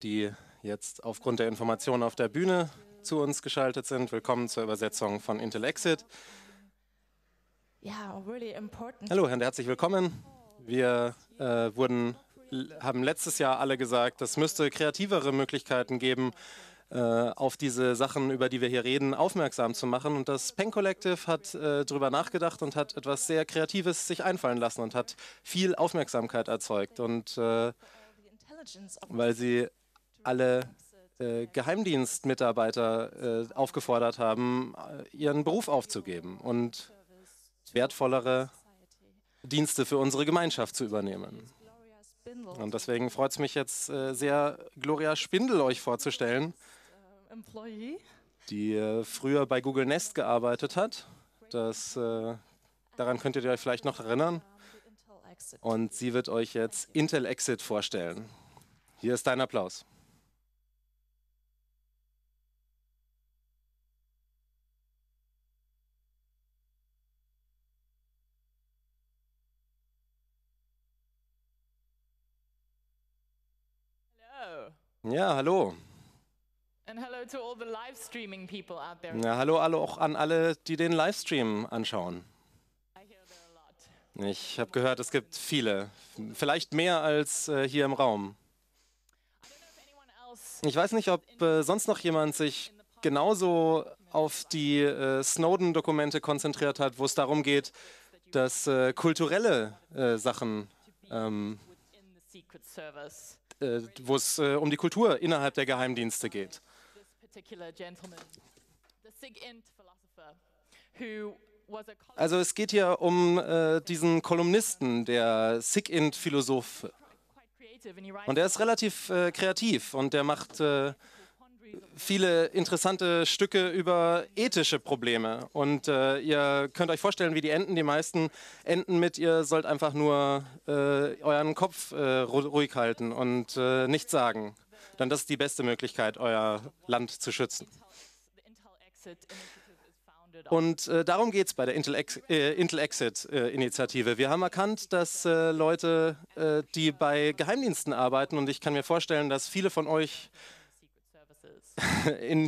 die jetzt aufgrund der Informationen auf der Bühne zu uns geschaltet sind. Willkommen zur Übersetzung von Intel Exit. Hallo und herzlich willkommen. Wir haben letztes Jahr alle gesagt, es müsste kreativere Möglichkeiten geben, auf diese Sachen, über die wir hier reden, aufmerksam zu machen. Und das Peng Collective hat darüber nachgedacht und hat etwas sehr Kreatives sich einfallen lassen und hat viel Aufmerksamkeit erzeugt. Und weil sie alle Geheimdienstmitarbeiter aufgefordert haben, ihren Beruf aufzugeben und wertvollere Dienste für unsere Gemeinschaft zu übernehmen. Und deswegen freut es mich jetzt sehr, Gloria Spindel euch vorzustellen, die früher bei Google Nest gearbeitet hat. Daran könntet ihr euch vielleicht noch erinnern. Und sie wird euch jetzt Intel Exit vorstellen. Hier ist dein Applaus. Ja, hallo. Ja, hallo auch an alle, die den Livestream anschauen. Ich habe gehört, es gibt viele, vielleicht mehr als hier im Raum. Ich weiß nicht, ob sonst noch jemand sich genauso auf die Snowden-Dokumente konzentriert hat, wo es darum geht, dass kulturelle Sachen, wo es um die Kultur innerhalb der Geheimdienste geht. Also es geht hier um diesen Kolumnisten, der SIGINT-Philosoph. Und er ist relativ kreativ und der macht viele interessante Stücke über ethische Probleme. Und ihr könnt euch vorstellen, wie die enden. Die meisten enden mit, ihr sollt einfach nur euren Kopf ruhig halten und nichts sagen. Denn das ist die beste Möglichkeit, euer Land zu schützen. Und darum geht es bei der Intel Exit-Initiative. Wir haben erkannt, dass Leute, die bei Geheimdiensten arbeiten, und ich kann mir vorstellen, dass viele von euch die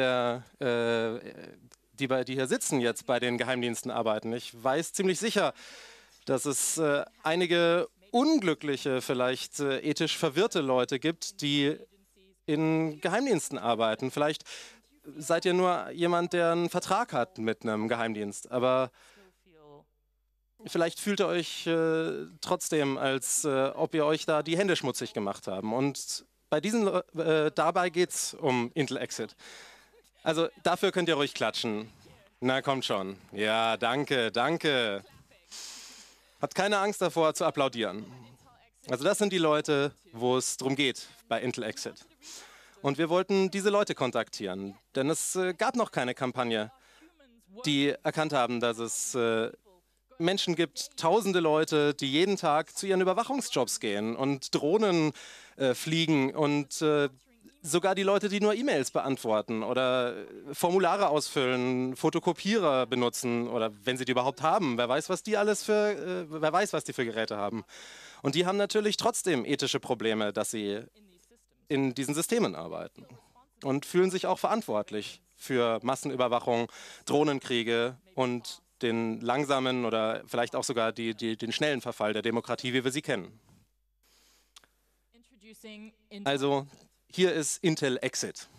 hier sitzen, jetzt bei den Geheimdiensten arbeiten. Ich weiß ziemlich sicher, dass es einige unglückliche, vielleicht ethisch verwirrte Leute gibt, die in Geheimdiensten arbeiten. Vielleicht seid ihr nur jemand, der einen Vertrag hat mit einem Geheimdienst, aber vielleicht fühlt ihr euch trotzdem, als ob ihr euch da die Hände schmutzig gemacht haben. Und dabei geht es um Intel Exit. Also dafür könnt ihr ruhig klatschen. Na, kommt schon. Ja, danke, danke. Habt keine Angst davor zu applaudieren. Also das sind die Leute, wo es darum geht bei Intel Exit. Und wir wollten diese Leute kontaktieren, denn es gab noch keine Kampagne, die erkannt haben, dass es Menschen gibt, tausende Leute, die jeden Tag zu ihren Überwachungsjobs gehen und Drohnen fliegen und sogar die Leute, die nur E-Mails beantworten oder Formulare ausfüllen, Fotokopierer benutzen oder wenn sie die überhaupt haben. Wer weiß, was die für Geräte haben. Und die haben natürlich trotzdem ethische Probleme, dass sie in diesen Systemen arbeiten und fühlen sich auch verantwortlich für Massenüberwachung, Drohnenkriege und den langsamen oder vielleicht auch sogar den schnellen Verfall der Demokratie, wie wir sie kennen. Also hier ist Intel Exit.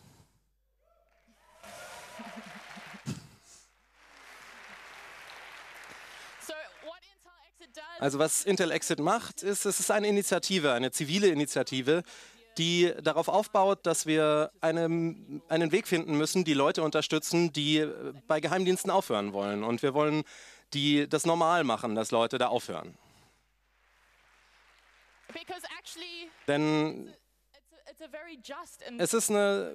Also was Intel Exit macht, es ist eine Initiative, eine zivile Initiative, die darauf aufbaut, dass wir einen Weg finden müssen, die Leute unterstützen, die bei Geheimdiensten aufhören wollen. Und wir wollen das normal machen, dass Leute da aufhören. Denn es ist eine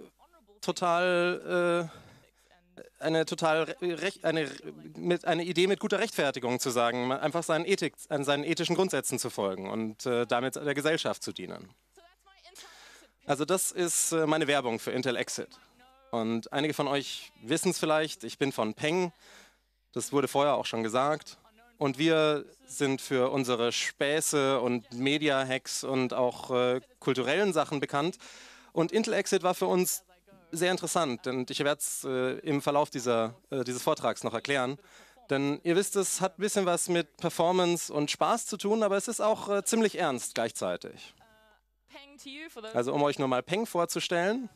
Idee mit guter Rechtfertigung zu sagen, einfach seinen ethischen Grundsätzen zu folgen und damit der Gesellschaft zu dienen. Also das ist meine Werbung für Intel Exit. Und einige von euch wissen es vielleicht, ich bin von Peng, das wurde vorher auch schon gesagt. Und wir sind für unsere Späße und Media-Hacks und auch kulturellen Sachen bekannt. Und Intel Exit war für uns sehr interessant, und ich werde es im Verlauf dieses Vortrags noch erklären. Denn ihr wisst, es hat ein bisschen was mit Performance und Spaß zu tun, aber es ist auch ziemlich ernst gleichzeitig. Also um euch nur mal Peng vorzustellen,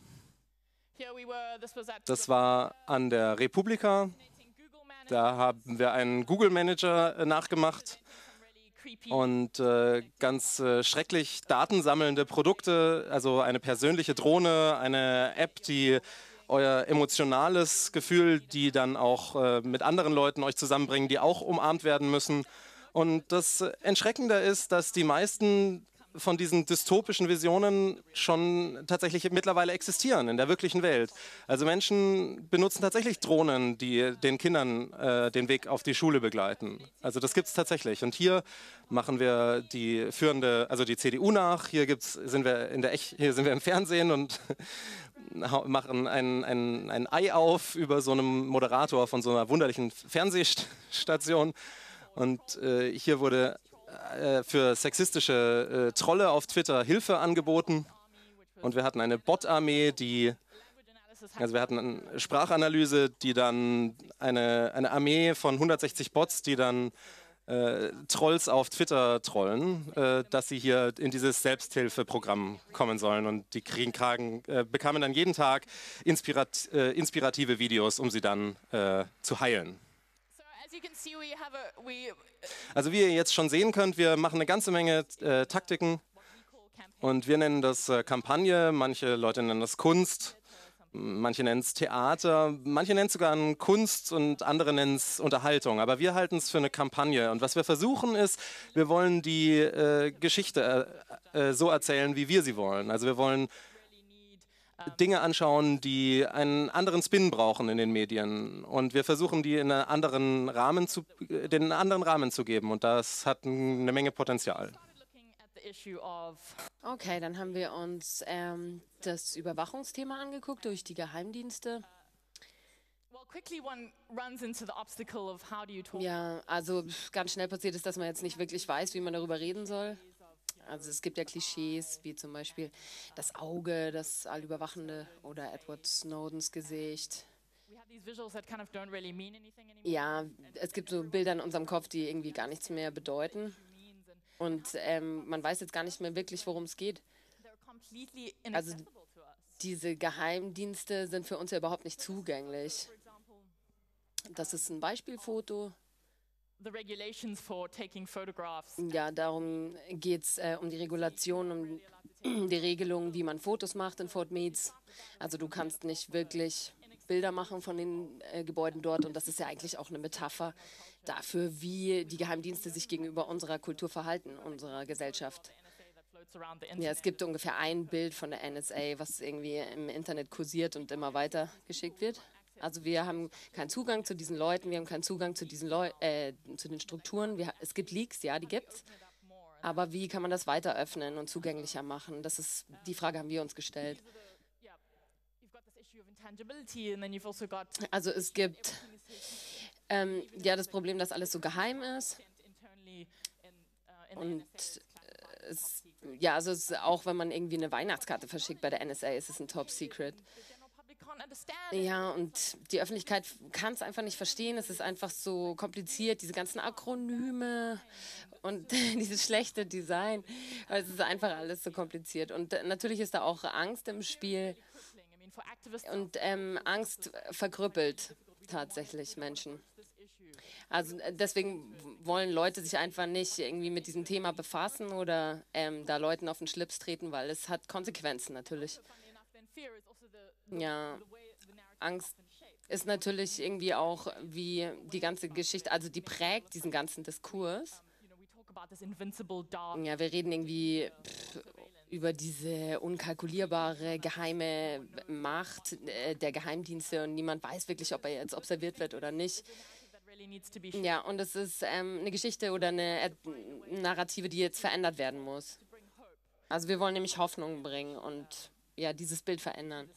das war an der Republika. Da haben wir einen Google Manager nachgemacht und ganz schrecklich datensammelnde Produkte, also eine persönliche Drohne, eine App, die euer emotionales Gefühl, die dann auch mit anderen Leuten euch zusammenbringen, die auch umarmt werden müssen. Und das Erschreckende ist, dass die meisten von diesen dystopischen Visionen schon tatsächlich mittlerweile existieren in der wirklichen Welt. Also Menschen benutzen tatsächlich Drohnen, die den Kindern den Weg auf die Schule begleiten. Also das gibt es tatsächlich. Und hier machen wir die führende, also die CDU nach. Hier sind wir im Fernsehen und machen ein Ei auf über so einem Moderator von so einer wunderlichen Fernsehstation. Und hier wurde für sexistische Trolle auf Twitter Hilfe angeboten. Und wir hatten eine Bot-Armee, also wir hatten eine Sprachanalyse, die dann eine Armee von 160 Bots, die dann Trolls auf Twitter trollen, dass sie hier in dieses Selbsthilfeprogramm kommen sollen. Und die bekamen dann jeden Tag inspirative Videos, um sie dann zu heilen. Also wie ihr jetzt schon sehen könnt, wir machen eine ganze Menge Taktiken und wir nennen das Kampagne, manche Leute nennen das Kunst, manche nennen es Theater, manche nennen es sogar Kunst und andere nennen es Unterhaltung. Aber wir halten es für eine Kampagne. Und was wir versuchen ist, wir wollen die Geschichte so erzählen, wie wir sie wollen. Also wir wollen Dinge anschauen, die einen anderen Spin brauchen in den Medien. Und wir versuchen, die in den anderen Rahmen zu geben. Und das hat eine Menge Potenzial. Okay, dann haben wir uns das Überwachungsthema angeguckt durch die Geheimdienste. Ja, also ganz schnell passiert ist, dass man jetzt nicht wirklich weiß, wie man darüber reden soll. Also es gibt ja Klischees, wie zum Beispiel das Auge, das Allüberwachende oder Edward Snowdens Gesicht. Ja, es gibt so Bilder in unserem Kopf, die irgendwie gar nichts mehr bedeuten. Und man weiß jetzt gar nicht mehr wirklich, worum es geht. Also diese Geheimdienste sind für uns ja überhaupt nicht zugänglich. Das ist ein Beispielfoto. Ja, darum geht es um die Regulation, um die Regelung, wie man Fotos macht in Fort Meade. Also du kannst nicht wirklich Bilder machen von den Gebäuden dort und das ist ja eigentlich auch eine Metapher dafür, wie die Geheimdienste sich gegenüber unserer Kultur verhalten, unserer Gesellschaft. Ja, es gibt ungefähr ein Bild von der NSA, was irgendwie im Internet kursiert und immer weiter geschickt wird. Also wir haben keinen Zugang zu diesen Leuten, wir haben keinen Zugang zu zu den Strukturen. Es gibt Leaks, ja, die gibt's. Aber wie kann man das weiter öffnen und zugänglicher machen? Die Frage haben wir uns gestellt. Also es gibt ja das Problem, dass alles so geheim ist. Und also auch wenn man irgendwie eine Weihnachtskarte verschickt bei der NSA, ist es ein Top Secret. Ja, und die Öffentlichkeit kann es einfach nicht verstehen. Es ist einfach so kompliziert, diese ganzen Akronyme und dieses schlechte Design. Es ist einfach alles so kompliziert. Und natürlich ist da auch Angst im Spiel. Und Angst verkrüppelt tatsächlich Menschen. Also deswegen wollen Leute sich einfach nicht irgendwie mit diesem Thema befassen oder da Leuten auf den Schlips treten, weil es hat Konsequenzen natürlich. Ja, Angst ist natürlich irgendwie auch wie die ganze Geschichte, also die prägt diesen ganzen Diskurs. Ja, wir reden irgendwie über diese unkalkulierbare geheime Macht der Geheimdienste und niemand weiß wirklich, ob er jetzt observiert wird oder nicht. Ja, und es ist eine Geschichte oder eine Narrative, die jetzt verändert werden muss. Also wir wollen nämlich Hoffnung bringen und ja, dieses Bild verändern.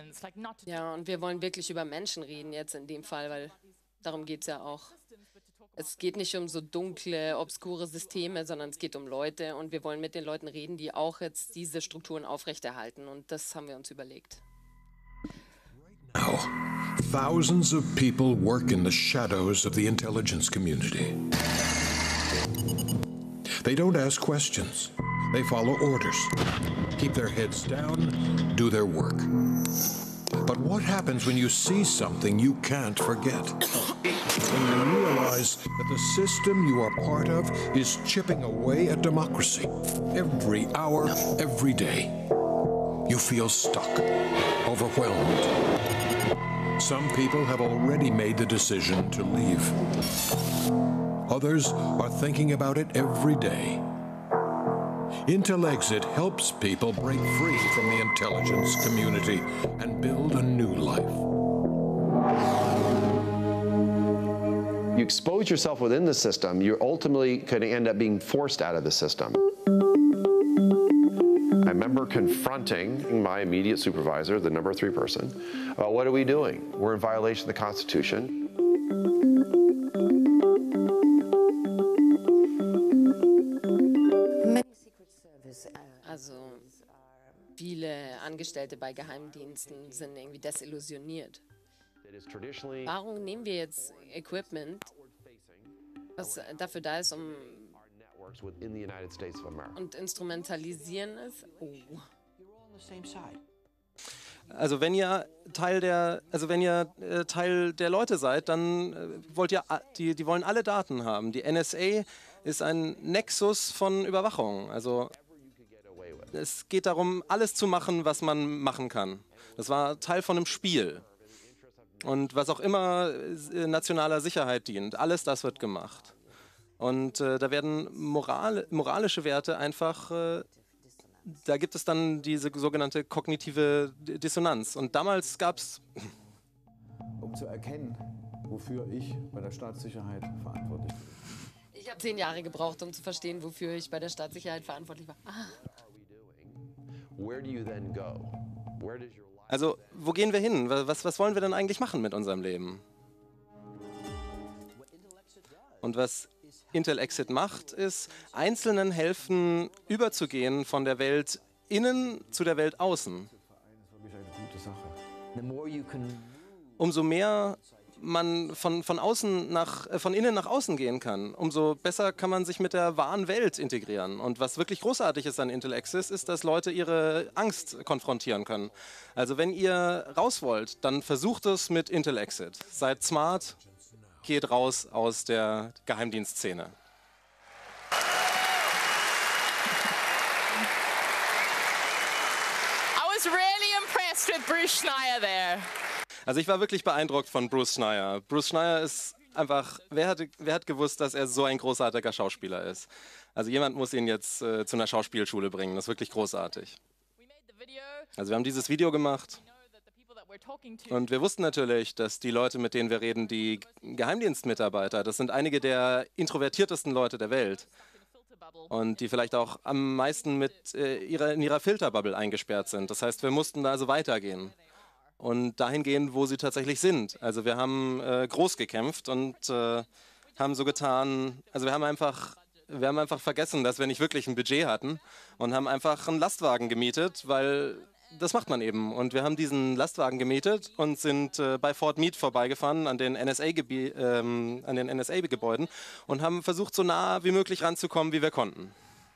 Ja, und wir wollen wirklich über Menschen reden jetzt in dem Fall, weil darum geht es ja auch. Es geht nicht um so dunkle, obskure Systeme, sondern es geht um Leute und wir wollen mit den Leuten reden, die auch jetzt diese Strukturen aufrechterhalten und das haben wir uns überlegt. Now, thousands of people work in the shadows of the intelligence community. They don't ask questions. They follow orders, keep their heads down, do their work. But what happens when you see something you can't forget? When you realize that the system you are part of is chipping away at democracy every hour, every day. You feel stuck, overwhelmed. Some people have already made the decision to leave. Others are thinking about it every day. Intel Exit helps people break free from the intelligence community and build a new life. You expose yourself within the system, you're ultimately going to end up being forced out of the system. I remember confronting my immediate supervisor, the number 3 person, what are we doing? We're in violation of the Constitution. Also viele Angestellte bei Geheimdiensten sind irgendwie desillusioniert. Warum nehmen wir jetzt Equipment, was dafür da ist, und instrumentalisieren es? Oh. Also wenn ihr Teil der Leute seid, dann wollt ihr, die wollen alle Daten haben. Die NSA ist ein Nexus von Überwachung. Also es geht darum, alles zu machen, was man machen kann. Das war Teil von einem Spiel. Und was auch immer nationaler Sicherheit dient, alles das wird gemacht. Und da werden moralische Werte einfach, da gibt es dann diese sogenannte kognitive Dissonanz. Und damals gab es... Um zu erkennen, wofür ich bei der Staatssicherheit verantwortlich bin. Ich habe 10 Jahre gebraucht, um zu verstehen, wofür ich bei der Staatssicherheit verantwortlich war. Also, wo gehen wir hin? Was wollen wir denn eigentlich machen mit unserem Leben? Und was Intel Exit macht, ist, Einzelnen helfen, überzugehen von der Welt innen zu der Welt außen. Umso mehr man von innen nach außen gehen kann, umso besser kann man sich mit der wahren Welt integrieren. Und was wirklich großartig ist an Intel Exit, ist, dass Leute ihre Angst konfrontieren können. Also wenn ihr raus wollt, dann versucht es mit Intel Exit. Seid smart, geht raus aus der Geheimdienstszene. I was really impressed with Bruce Schneier there. Also ich war wirklich beeindruckt von Bruce Schneier. Bruce Schneier ist einfach, wer hat gewusst, dass er so ein großartiger Schauspieler ist? Also jemand muss ihn jetzt zu einer Schauspielschule bringen, das ist wirklich großartig. Also wir haben dieses Video gemacht und wir wussten natürlich, dass die Leute, mit denen wir reden, die Geheimdienstmitarbeiter, das sind einige der introvertiertesten Leute der Welt. Und die vielleicht auch am meisten in ihrer Filterbubble eingesperrt sind. Das heißt, wir mussten da also weitergehen. Und dahin gehen, wo sie tatsächlich sind. Also wir haben groß gekämpft und haben so getan, also wir haben einfach vergessen, dass wir nicht wirklich ein Budget hatten und haben einfach einen Lastwagen gemietet, weil das macht man eben. Und wir haben diesen Lastwagen gemietet und sind bei Fort Meade vorbeigefahren an den NSA-Gebäuden und haben versucht, so nah wie möglich ranzukommen, wie wir konnten.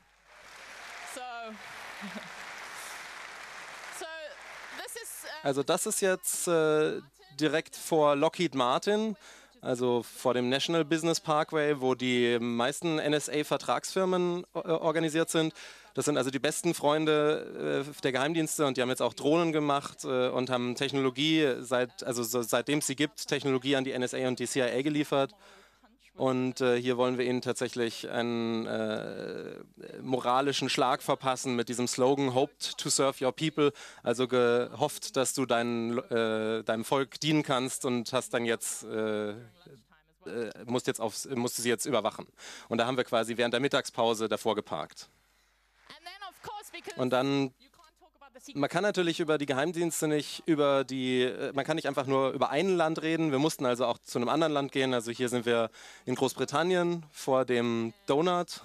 Also das ist jetzt direkt vor Lockheed Martin, also vor dem National Business Parkway, wo die meisten NSA-Vertragsfirmen organisiert sind. Das sind also die besten Freunde der Geheimdienste und die haben jetzt auch Drohnen gemacht und haben Technologie, seitdem es sie gibt, Technologie an die NSA und die CIA geliefert. Und hier wollen wir ihnen tatsächlich einen moralischen Schlag verpassen mit diesem Slogan "Hoped to serve your people", also gehofft, dass du deinem Volk dienen kannst und hast dann jetzt musst sie jetzt überwachen. Und da haben wir quasi während der Mittagspause davor geparkt. Und dann Man kann natürlich über die Geheimdienste man kann nicht einfach nur über ein Land reden. Wir mussten also auch zu einem anderen Land gehen. Also hier sind wir in Großbritannien vor dem Donut.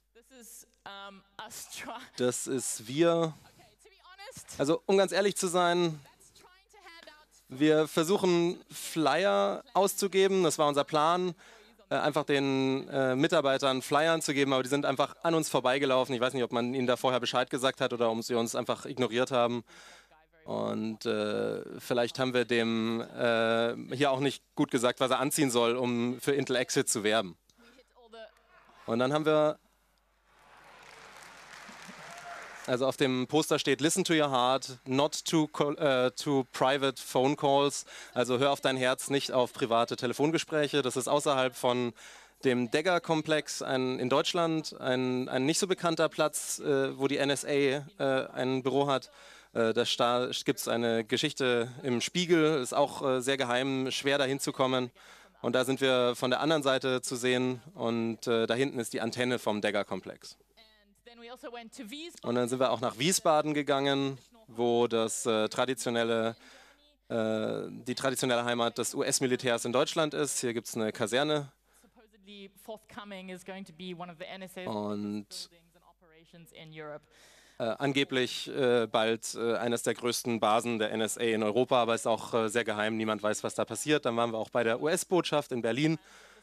Das ist wir. Also um ganz ehrlich zu sein, wir versuchen Flyer auszugeben. Das war unser Plan. Einfach den Mitarbeitern Flyern zu geben, aber die sind einfach an uns vorbeigelaufen. Ich weiß nicht, ob man ihnen da vorher Bescheid gesagt hat oder ob sie uns einfach ignoriert haben. Und vielleicht haben wir dem hier auch nicht gut gesagt, was er anziehen soll, um für Intel Exit zu werben. Und dann haben wir, also auf dem Poster steht Listen to your heart, not to private phone calls. Also hör auf dein Herz, nicht auf private Telefongespräche. Das ist außerhalb von dem Dagger-Komplex in Deutschland, ein nicht so bekannter Platz, wo die NSA ein Büro hat. Da gibt es eine Geschichte im Spiegel, ist auch sehr geheim, schwer dahin zu kommen. Und da sind wir von der anderen Seite zu sehen und da hinten ist die Antenne vom Dagger-Komplex. Und dann sind wir auch nach Wiesbaden gegangen, wo die traditionelle Heimat des US-Militärs in Deutschland ist. Hier gibt es eine Kaserne. Und angeblich bald eines der größten Basen der NSA in Europa, aber ist auch sehr geheim, niemand weiß, was da passiert. Dann waren wir auch bei der US-Botschaft in Berlin.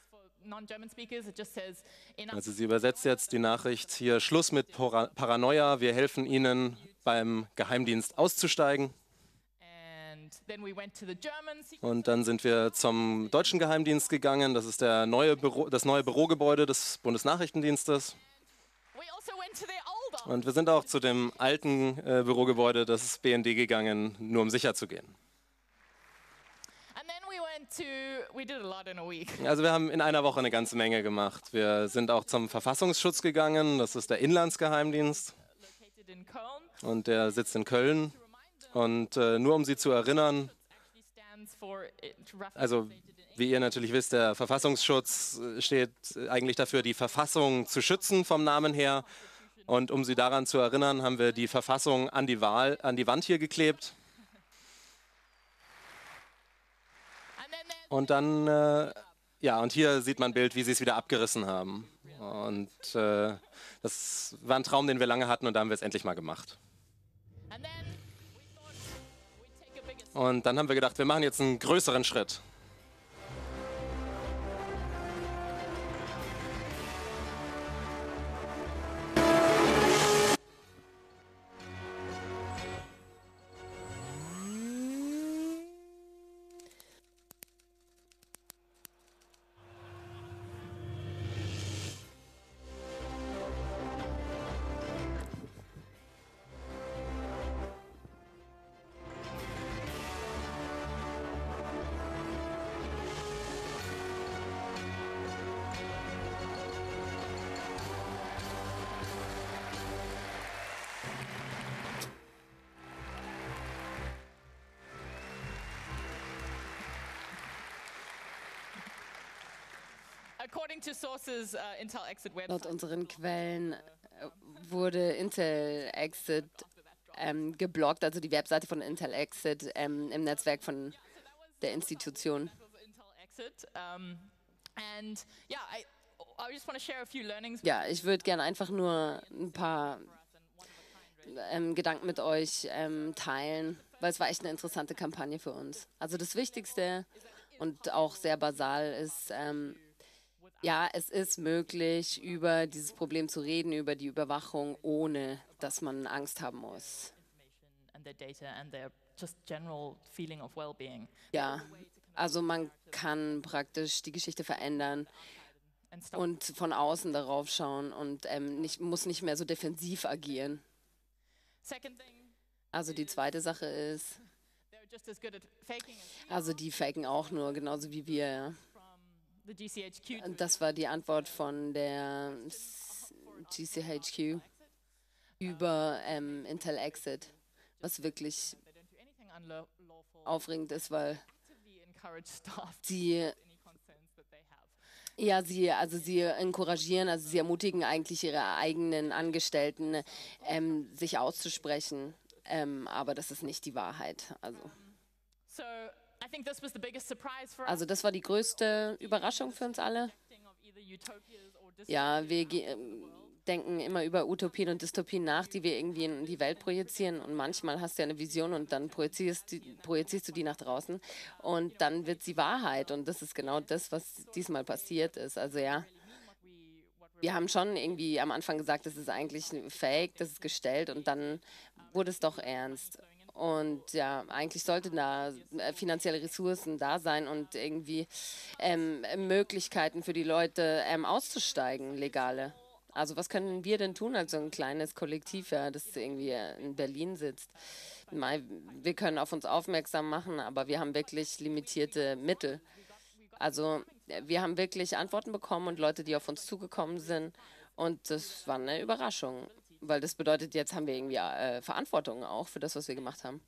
Also sie übersetzt jetzt die Nachricht hier: Schluss mit Paranoia, wir helfen Ihnen beim Geheimdienst auszusteigen. Und dann sind wir zum deutschen Geheimdienst gegangen, das ist das neue Bürogebäude des Bundesnachrichtendienstes. Und wir sind auch zu dem alten Bürogebäude des BND gegangen, nur um sicher zu gehen. Also wir haben in einer Woche eine ganze Menge gemacht. Wir sind auch zum Verfassungsschutz gegangen, das ist der Inlandsgeheimdienst. Und der sitzt in Köln. Und nur um Sie zu erinnern, also wie ihr natürlich wisst, der Verfassungsschutz steht eigentlich dafür, die Verfassung zu schützen vom Namen her. Und um Sie daran zu erinnern, haben wir die Verfassung an die Wand hier geklebt. Und dann, und hier sieht man ein Bild, wie sie es wieder abgerissen haben. Und das war ein Traum, den wir lange hatten und da haben wir es endlich mal gemacht. Und dann haben wir gedacht, wir machen jetzt einen größeren Schritt. Laut unseren Quellen wurde Intel Exit geblockt, also die Webseite von Intel Exit im Netzwerk von der Institution. Ja, ich würde gerne einfach nur ein paar Gedanken mit euch teilen, weil es war echt eine interessante Kampagne für uns. Also das Wichtigste und auch sehr basal ist, ja, es ist möglich, über dieses Problem zu reden, über die Überwachung, ohne dass man Angst haben muss. Ja, also man kann praktisch die Geschichte verändern und von außen darauf schauen und muss nicht mehr so defensiv agieren. Also die zweite Sache ist, also die faken auch nur, genauso wie wir. Das war die Antwort von der GCHQ über Intel Exit, was wirklich aufregend ist, weil sie encouragieren, also sie ermutigen eigentlich ihre eigenen Angestellten, sich auszusprechen aber das ist nicht die Wahrheit. So I think this was the biggest surprise for us. Also das war die größte Überraschung für uns alle. Of either utopias or dystopias. Ja, wir denken immer über Utopien und Dystopien nach, die wir irgendwie in die Welt projizieren. Und manchmal hast du ja eine Vision und dann projizierst du die nach draußen. Und dann wird sie Wahrheit. Und das ist genau das, was diesmal passiert ist. Also ja, wir haben schon irgendwie am Anfang gesagt, das ist eigentlich fake, das ist gestellt. Und dann wurde es doch ernst. Und ja, eigentlich sollten da finanzielle Ressourcen da sein und irgendwie Möglichkeiten für die Leute auszusteigen, legale. Also was können wir denn tun als so ein kleines Kollektiv, ja, das irgendwie in Berlin sitzt? Wir können auf uns aufmerksam machen, aber wir haben wirklich limitierte Mittel. Also wir haben wirklich Antworten bekommen und Leute, die auf uns zugekommen sind. Und das war eine Überraschung, weil das bedeutet, jetzt haben wir irgendwie Verantwortung auch für das, was wir gemacht haben.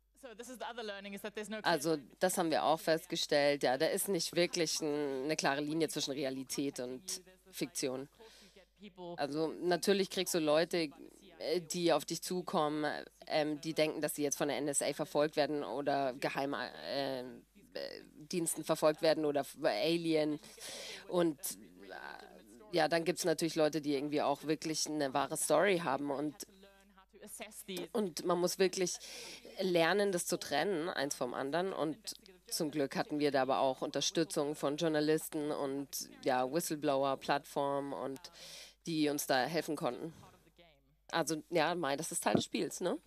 Also das haben wir auch festgestellt. Ja, da ist nicht wirklich eine klare Linie zwischen Realität und Fiktion. Also natürlich kriegst du Leute, die auf dich zukommen, die denken, dass sie jetzt von der NSA verfolgt werden oder Geheimdiensten verfolgt werden oder Alien. Und ja, dann gibt es natürlich Leute, die irgendwie auch wirklich eine wahre Story haben. Und man muss wirklich lernen, das zu trennen, eins vom anderen. Und zum Glück hatten wir da aber auch Unterstützung von Journalisten und ja, Whistleblower-Plattformen und die uns da helfen konnten. Also ja, das ist Teil des Spiels, ne?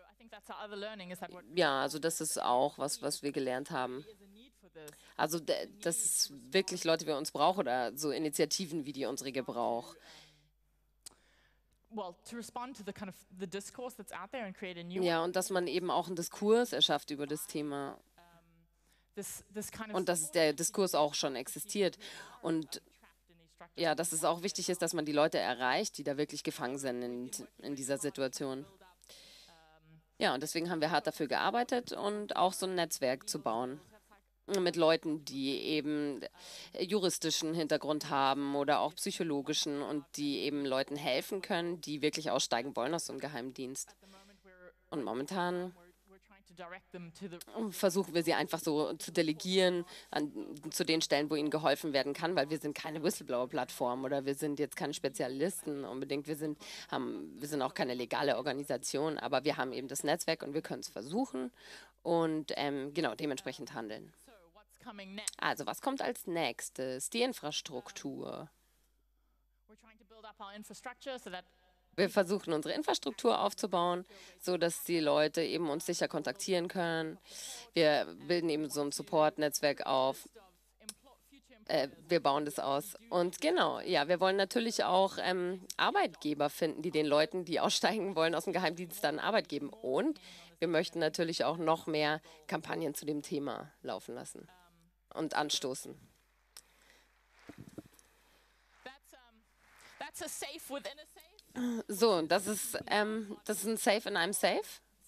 Ja, also das ist auch was wir gelernt haben. Also dass es wirklich Leute wie uns braucht oder so Initiativen wie die unsere braucht. Ja, und dass man eben auch einen Diskurs erschafft über das Thema. Und dass der Diskurs auch schon existiert. Und ja, dass es auch wichtig ist, dass man die Leute erreicht, die da wirklich gefangen sind in dieser Situation. Ja, und deswegen haben wir hart dafür gearbeitet und auch so ein Netzwerk zu bauen. Mit Leuten, die eben juristischen Hintergrund haben oder auch psychologischen und die eben Leuten helfen können, die wirklich aussteigen wollen aus so einem Geheimdienst. Und momentan versuchen wir sie einfach so zu delegieren zu den Stellen, wo ihnen geholfen werden kann, weil wir sind keine Whistleblower-Plattform oder wir sind jetzt keine Spezialisten unbedingt. Wir sind auch keine legale Organisation, aber wir haben eben das Netzwerk und wir können es versuchen und genau dementsprechend handeln. Also was kommt als nächstes? Die Infrastruktur. Wir versuchen unsere Infrastruktur aufzubauen, so dass die Leute eben uns sicher kontaktieren können. Wir bilden eben so ein Support-Netzwerk auf. Wir bauen das aus. Und genau, ja, wir wollen natürlich auch Arbeitgeber finden, die den Leuten, die aussteigen wollen aus dem Geheimdienst, dann Arbeit geben. Und wir möchten natürlich auch noch mehr Kampagnen zu dem Thema laufen lassen und anstoßen. So, das ist ein Safe in einem Safe.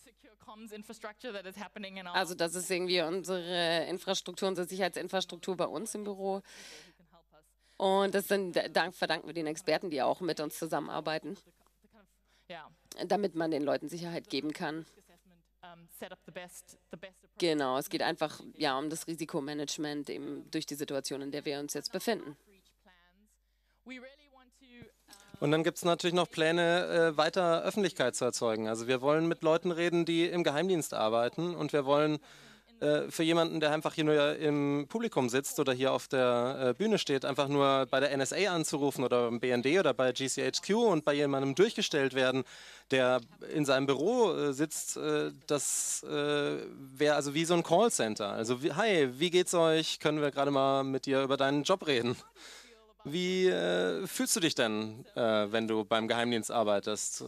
Also das ist irgendwie unsere Infrastruktur, unsere Sicherheitsinfrastruktur bei uns im Büro. Und das verdanken wir den Experten, die auch mit uns zusammenarbeiten, damit man den Leuten Sicherheit geben kann. Genau, es geht einfach um das Risikomanagement eben durch die Situation, in der wir uns jetzt befinden. Und dann gibt es natürlich noch Pläne, weiter Öffentlichkeit zu erzeugen. Also wir wollen mit Leuten reden, die im Geheimdienst arbeiten und wir wollen für jemanden, der einfach hier nur im Publikum sitzt oder hier auf der Bühne steht, einfach nur bei der NSA anzurufen oder beim BND oder bei GCHQ und bei jemandem durchgestellt werden, der in seinem Büro sitzt, das wäre also wie so ein Callcenter. Also hi, wie geht's euch? Können wir gerade mal mit dir über deinen Job reden? Wie fühlst du dich denn, wenn du beim Geheimdienst arbeitest?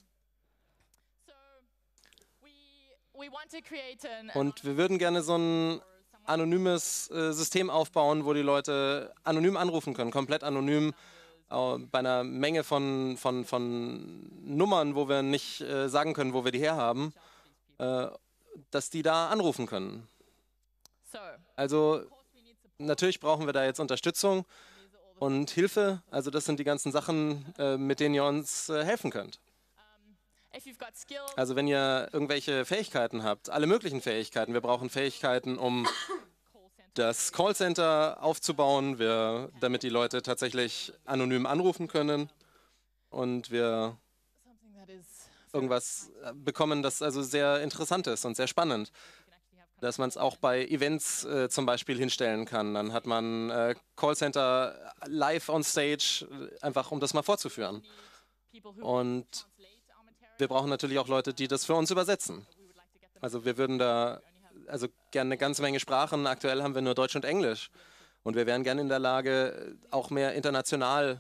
Und wir würden gerne so ein anonymes System aufbauen, wo die Leute anonym anrufen können, komplett anonym, bei einer Menge von Nummern, wo wir nicht sagen können, wo wir die herhaben, dass die da anrufen können. Also natürlich brauchen wir da jetzt Unterstützung und Hilfe. Also das sind die ganzen Sachen, mit denen ihr uns helfen könnt. if you've got skills, Also wenn ihr irgendwelche Fähigkeiten habt, alle möglichen Fähigkeiten, wir brauchen Fähigkeiten, um das Callcenter aufzubauen, damit die Leute tatsächlich anonym anrufen können und wir something that is irgendwas bekommen, das also sehr interessant ist und sehr spannend, dass man es auch bei Events zum Beispiel hinstellen kann. Dann hat man Callcenter live on stage, einfach um das mal vorzuführen. people who Und translate our material. wir brauchen natürlich auch Leute, die das für uns übersetzen. Also wir würden da also gerne eine ganze Menge Sprachen. Aktuell haben wir nur Deutsch und Englisch. Und wir wären gerne in der Lage, auch mehr international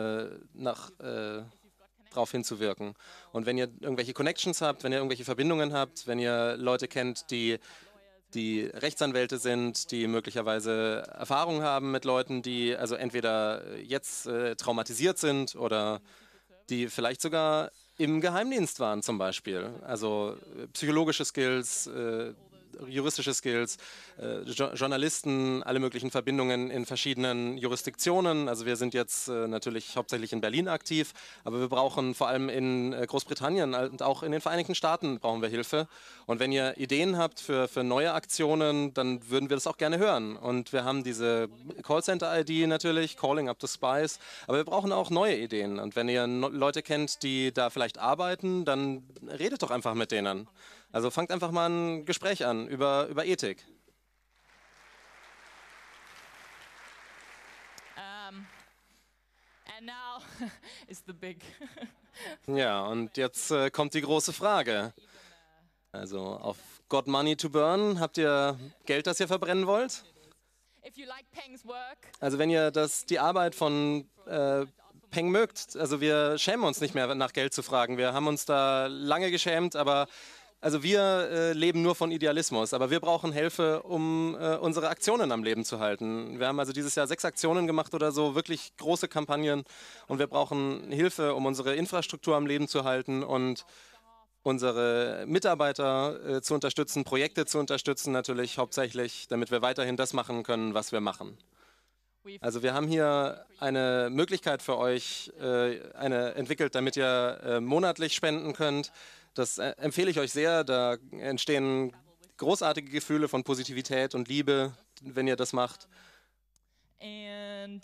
darauf hinzuwirken. Und wenn ihr irgendwelche Connections habt, wenn ihr irgendwelche Verbindungen habt, wenn ihr Leute kennt, die Rechtsanwälte sind, die möglicherweise Erfahrung haben mit Leuten, die also entweder jetzt traumatisiert sind oder die vielleicht sogar im Geheimdienst waren zum Beispiel. Also psychologische Skills, juristische Skills, Journalisten, alle möglichen Verbindungen in verschiedenen Jurisdiktionen. Also wir sind jetzt natürlich hauptsächlich in Berlin aktiv, aber wir brauchen vor allem in Großbritannien und auch in den Vereinigten Staaten brauchen wir Hilfe. Und wenn ihr Ideen habt für neue Aktionen, dann würden wir das auch gerne hören. Und wir haben diese Callcenter-ID natürlich, Calling Up the Spies, aber wir brauchen auch neue Ideen. Und wenn ihr Leute kennt, die da vielleicht arbeiten, dann redet doch einfach mit denen. Also fangt einfach mal ein Gespräch an über Ethik. And now is the big. Ja, und jetzt kommt die große Frage. Also auf Got Money to Burn, habt ihr Geld, das ihr verbrennen wollt? If you like Peng's work, Also wenn ihr die Arbeit von Peng mögt, also wir schämen uns nicht mehr nach Geld zu fragen. Wir haben uns da lange geschämt, aber also wir leben nur von Idealismus, aber wir brauchen Hilfe, um unsere Aktionen am Leben zu halten. Wir haben also dieses Jahr 6 Aktionen gemacht oder so, wirklich große Kampagnen und wir brauchen Hilfe, um unsere Infrastruktur am Leben zu halten und unsere Mitarbeiter zu unterstützen, Projekte zu unterstützen natürlich hauptsächlich, damit wir weiterhin das machen können, was wir machen. Also wir haben hier eine Möglichkeit für euch entwickelt, damit ihr monatlich spenden könnt. Das empfehle ich euch sehr. Da entstehen großartige Gefühle von Positivität und Liebe, wenn ihr das macht. and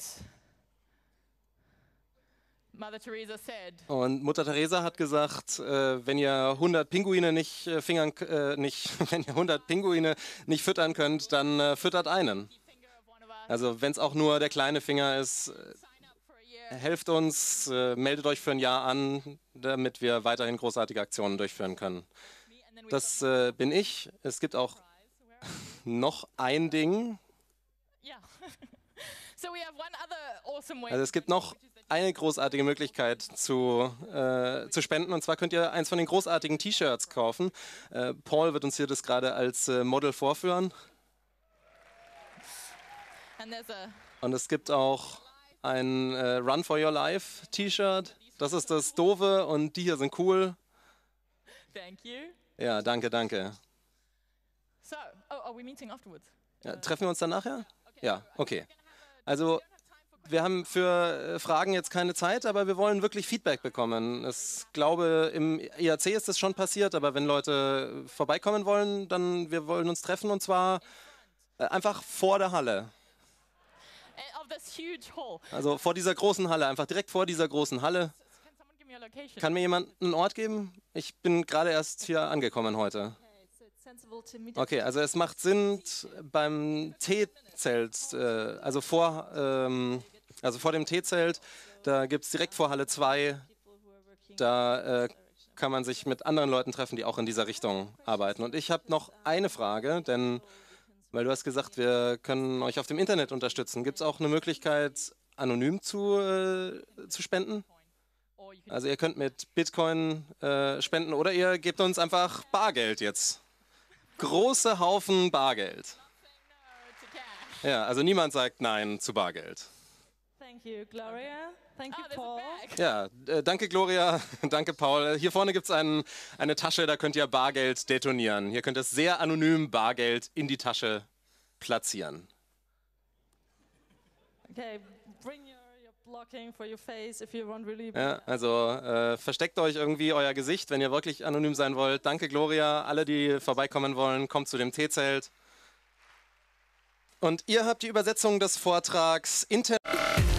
Mother Teresa said, Und Mutter Teresa hat gesagt, wenn ihr 100 Pinguine nicht wenn ihr 100 Pinguine nicht füttern könnt, dann füttert einen. finger of one of us, Also wenn es auch nur der kleine Finger ist, sign up for a year. helft uns, meldet euch für ein Jahr an, damit wir weiterhin großartige Aktionen durchführen können. And then we Das bin ich. Es gibt auch noch ein Ding. yeah. So we have one other awesome way. Also es gibt noch eine großartige Möglichkeit zu spenden. Und zwar könnt ihr eins von den großartigen T-Shirts kaufen. Paul wird uns hier das gerade als Model vorführen. And there's a Und es gibt auch ein Run for Your Life T-Shirt. Das ist das Doofe und die hier sind cool. thank you. Ja, danke, danke. So, are we meeting afterwards? Ja, treffen wir uns dann nachher? Ja, okay. Also wir haben für Fragen jetzt keine Zeit, aber wir wollen wirklich Feedback bekommen. Ich glaube, im IAC ist das schon passiert, aber wenn Leute vorbeikommen wollen, dann wir wollen uns treffen und zwar einfach vor der Halle. Of this huge hall. Also vor dieser großen Halle, einfach direkt vor dieser großen Halle. Can someone give me a location? Kann mir jemand einen Ort geben? Ich bin gerade erst hier angekommen heute. Okay, also es macht Sinn beim Teezelt, also vor dem Teezelt, da gibt es direkt vor Halle 2, da kann man sich mit anderen Leuten treffen, die auch in dieser Richtung arbeiten. Und ich habe noch eine Frage, denn, weil du hast gesagt, wir können euch auf dem Internet unterstützen. Gibt es auch eine Möglichkeit, anonym zu spenden? Or you can Also ihr könnt mit Bitcoin spenden oder ihr gebt uns einfach Bargeld jetzt. Große Haufen Bargeld. say no to cash. Ja, also niemand sagt Nein zu Bargeld. Thank you, Gloria. Thank you, Oh, there's Paul. a bag. Ja, danke Gloria, danke Paul. Hier vorne gibt es eine Tasche, da könnt ihr Bargeld detonieren. Hier könnt ihr sehr anonym Bargeld in die Tasche platzieren. Okay, bring your blocking for your face if you want really. Ja, also versteckt euch irgendwie euer Gesicht, wenn ihr wirklich anonym sein wollt. Danke, Gloria. Alle, die vorbeikommen wollen, kommt zu dem Teezelt. Und ihr habt die Übersetzung des Vortrags